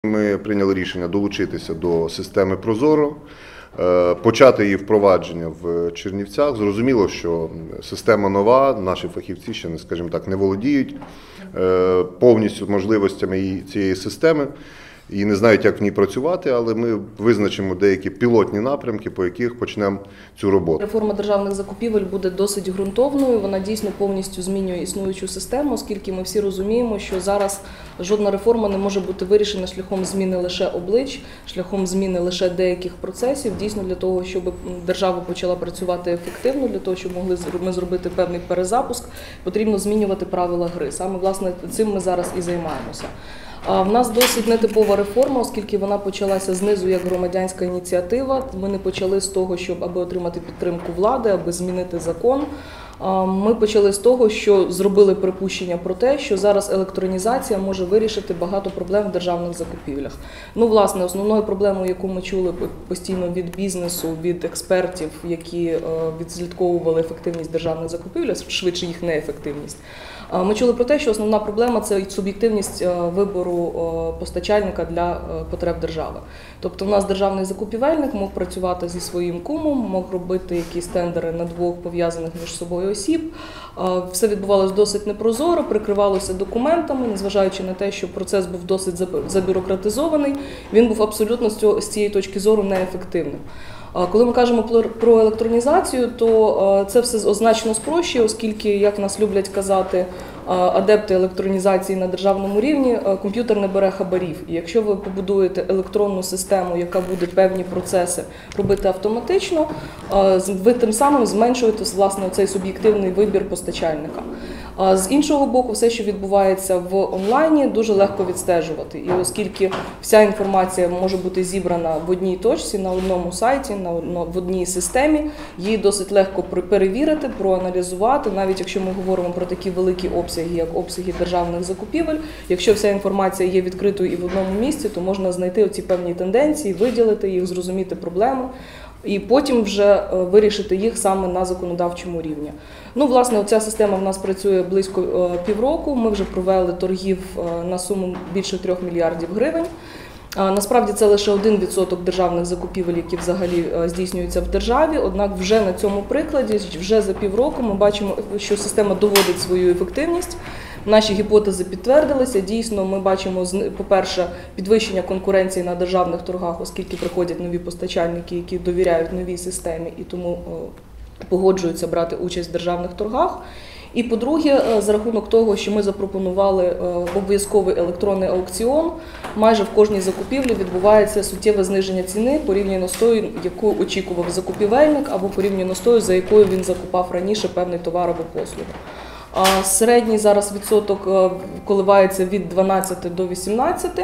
Ми прийняли рішення долучитися до системи ProZorro, почати її впровадження в Чернівцях. Зрозуміло, що система нова, наші фахівці ще, скажімо так, не володіють повністю можливостями цієї системи і не знають, як в ній працювати, але ми визначимо деякі пілотні напрямки, по яких почнемо цю роботу. Реформа державних закупівель буде досить ґрунтовною, вона дійсно повністю змінює існуючу систему, оскільки ми всі розуміємо, що зараз жодна реформа не може бути вирішена шляхом зміни лише облич, шляхом зміни лише деяких процесів. Дійсно, для того, щоб держава почала працювати ефективно, для того, щоб могли ми зробити певний перезапуск, потрібно змінювати правила гри. Саме, власне, цим ми зараз і займаємося. В нас досить нетипова реформа, оскільки вона почалася знизу як громадянська ініціатива. Ми не почали з того, аби отримати підтримку влади, аби змінити закон. Ми почали з того, що зробили припущення про те, що зараз електронізація може вирішити багато проблем в державних закупівлях. Власне, основною проблемою, яку ми чули постійно від бізнесу, від експертів, які відслідковували ефективність державних закупівель, швидше їх неефективність, ми чули про те, що основна проблема – це суб'єктивність вибору постачальника для потреб держави. Тобто в нас державний закупівельник мог працювати зі своїм кумом, мог робити якісь тендери на двох пов'язаних між собою осіб. Все відбувалося досить непрозоро, прикривалося документами, незважаючи на те, що процес був досить забюрократизований, він був абсолютно з цієї точки зору неефективним. Коли ми кажемо про електронізацію, то це все значно спрощує, оскільки, як нас люблять казати адепти електронізації на державному рівні, комп'ютер не бере хабарів. І якщо ви побудуєте електронну систему, яка буде певні процеси робити автоматично, ви тим самим зменшуєте, власне, цей суб'єктивний вибір постачальника. З іншого боку, все, що відбувається в онлайні, дуже легко відстежувати. І оскільки вся інформація може бути зібрана в одній точці, на одному сайті, в одній системі, її досить легко перевірити, проаналізувати, навіть якщо ми говоримо про такі великі обсяги, як обсяги державних закупівель. Якщо вся інформація є відкритою і в одному місці, то можна знайти оці певні тенденції, виділити їх, зрозуміти проблему і потім вже вирішити їх саме на законодавчому рівні. Власне, оця система в нас працює близько півроку. Ми вже провели торгів на суму більше 3 мільярдів гривень. Насправді це лише 1% державних закупівель, які взагалі здійснюються в державі, однак вже на цьому прикладі, вже за півроку ми бачимо, що система доводить свою ефективність. Наші гіпотези підтвердилися. Дійсно, ми бачимо, по-перше, підвищення конкуренції на державних торгах, оскільки приходять нові постачальники, які довіряють новій системі і тому погоджуються брати участь в державних торгах. І, по-друге, за рахунок того, що ми запропонували обов'язковий електронний аукціон, майже в кожній закупівлі відбувається суттєве зниження ціни порівняно з тою, яку очікував закупівельник, або порівняно з тою, за якою він закупав раніше певний товар або послугу. Середній зараз відсоток коливається від 12 до 18.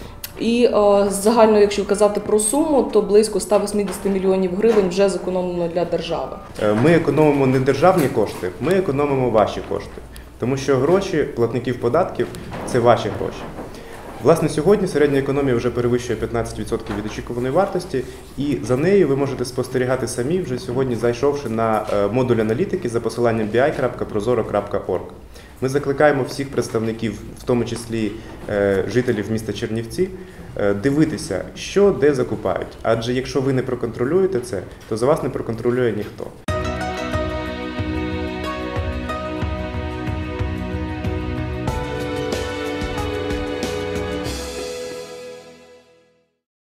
І загально, якщо казати про суму, то близько 180 мільйонів гривень вже зекономлено для держави. Ми економимо не державні кошти, ми економимо ваші кошти. Тому що гроші платників податків – це ваші гроші. Власне, сьогодні середня економія вже перевищує 15% від очікуваної вартості, і за нею ви можете спостерігати самі, вже сьогодні зайшовши на модуль аналітики за посиланням bi.prozorro.org. Ми закликаємо всіх представників, в тому числі жителів міста Чернівці, дивитися, що де закупають. Адже якщо ви не проконтролюєте це, то за вас не проконтролює ніхто.